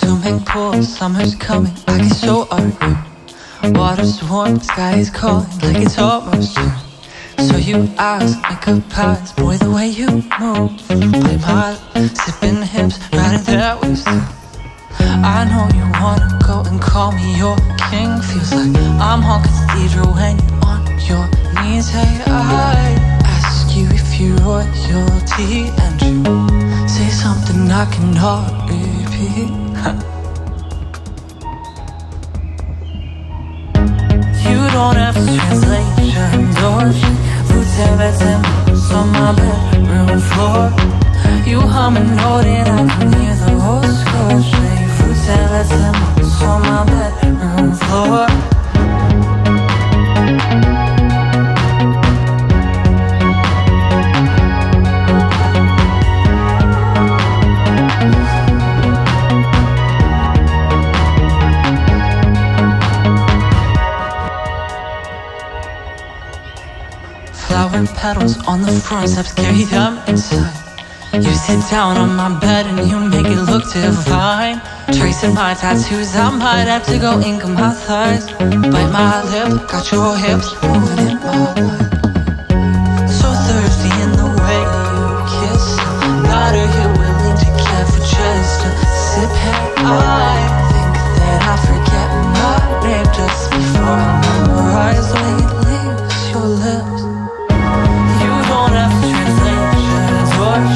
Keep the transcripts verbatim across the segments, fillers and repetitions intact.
Swimming pool, summer's coming, I guess so are you. Water's warm, sky is calling, like it's almost June. So you ask, make a pass, boy, the way you move. Play my lips, sipping hips, riding that waist too. I know you wanna go and call me your king. Feels like I'm on cathedral when you're on your knees. Hey, I ask you if you're royalty, and you say something I cannot repeat. You don't have translation doors. Vous avez on my bedroom floor. You hum a note and I can hear the whole score. Vous avez on my bedroom floor. Flower petals on the front steps, carry them inside. You sit down on my bed and you make it look divine. Tracing my tattoos, I might have to go ink on my thighs. Bite my lip, got your hips moving in my life. So thirsty in the way you kiss. Got her here willing to care for just a sip. Hey, I think that I forget my name just before I memorize the way it leaves your lips. You don't have translation torch.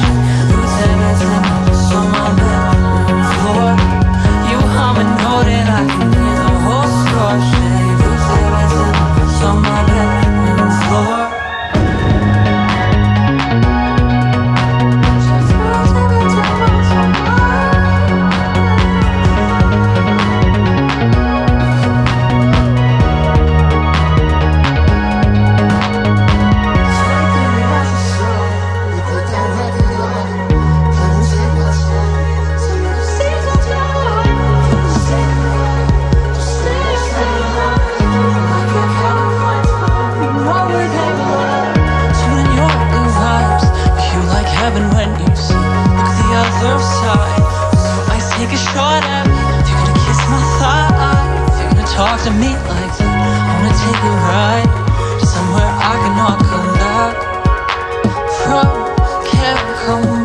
On my bedroom floor, you hum a note and I can hear the whole score. Vous on my bedroom floor. When you see, look the other side. So I take a shot at me. If you're gonna kiss my thigh, if you're gonna talk to me like that, I wanna take a ride to somewhere I cannot come back from. Can't come